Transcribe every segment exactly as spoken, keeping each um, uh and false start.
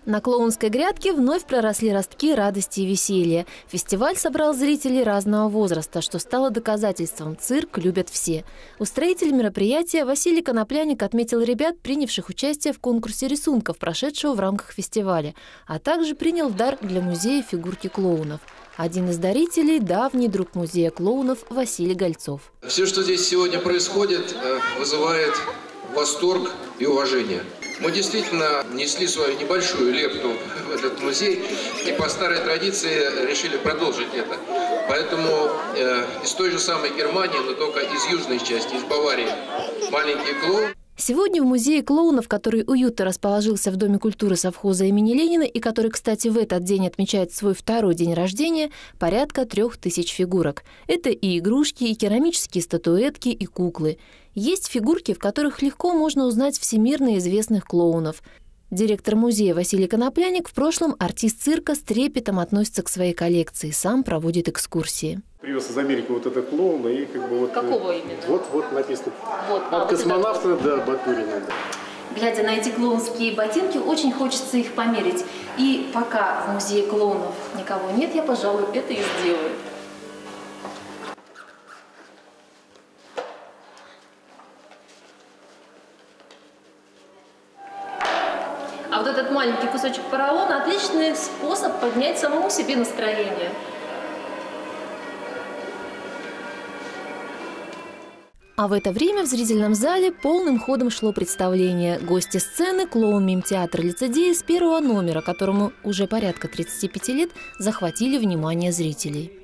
На клоунской грядке вновь проросли ростки радости и веселья. Фестиваль собрал зрителей разного возраста, что стало доказательством – цирк любят все. Устроитель мероприятия Василий Конопляник отметил ребят, принявших участие в конкурсе рисунков, прошедшего в рамках фестиваля, а также принял в дар для музея фигурки клоунов. Один из дарителей – давний друг музея клоунов Василий Гольцов. Все, что здесь сегодня происходит, вызывает восторг и уважение. Мы действительно внесли свою небольшую лепту в этот музей и по старой традиции решили продолжить это. Поэтому э, из той же самой Германии, но только из южной части, из Баварии, маленький клоун. Сегодня в музее клоунов, который уютно расположился в Доме культуры совхоза имени Ленина и который, кстати, в этот день отмечает свой второй день рождения, порядка трех тысяч фигурок. Это и игрушки, и керамические статуэтки, и куклы. Есть фигурки, в которых легко можно узнать всемирно известных клоунов. Директор музея Василий Конопляник, в прошлом артист цирка, с трепетом относится к своей коллекции, сам проводит экскурсии. Привез из Америки вот этот клоун и как бы вот... Какого именно? Вот, вот написано. Вот, От а, космонавта вот до Батурина. Глядя на эти клоунские ботинки, очень хочется их померить. И пока в музее клоунов никого нет, я, пожалуй, это и сделаю. А вот этот маленький кусочек поролона – отличный способ поднять самому себе настроение. А в это время в зрительном зале полным ходом шло представление. Гости сцены – клоун мимтеатра «Лицедеи» с первого номера, которому уже порядка тридцати пяти лет, захватили внимание зрителей.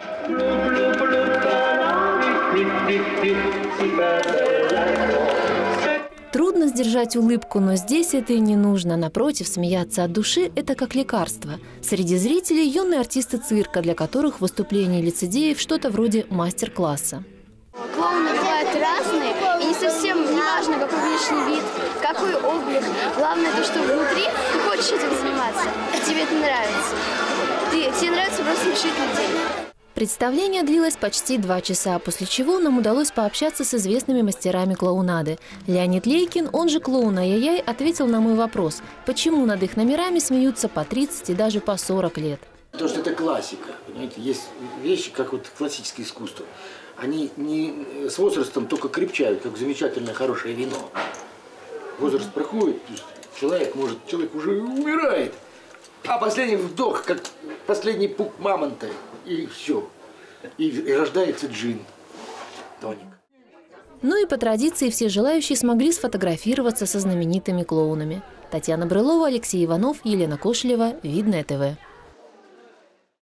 Трудно сдержать улыбку, но здесь это и не нужно. Напротив, смеяться от души – это как лекарство. Среди зрителей – юные артисты цирка, для которых выступление лицедеев – что-то вроде мастер-класса. Клоуны бывают разные, и не совсем не важно, какой внешний вид, какой облик. Главное то, что внутри ты хочешь этим заниматься, тебе это нравится. Ты, тебе нравится просто смешить людей. Представление длилось почти два часа, после чего нам удалось пообщаться с известными мастерами клоунады. Леонид Лейкин, он же клоун Ай-Яй-Яй, ответил на мой вопрос, почему над их номерами смеются по тридцать и даже по сорок лет. Потому что это классика, понимаете, есть вещи, как вот классическое искусство. Они не с возрастом только крепчают, как замечательное хорошее вино. Возраст проходит, человек может, человек уже умирает, а последний вдох, как последний пук мамонта, и все. И, и рождается джин, тоник. Ну и по традиции все желающие смогли сфотографироваться со знаменитыми клоунами. Татьяна Брылова, Алексей Иванов, Елена Кошелева, Видное ТВ.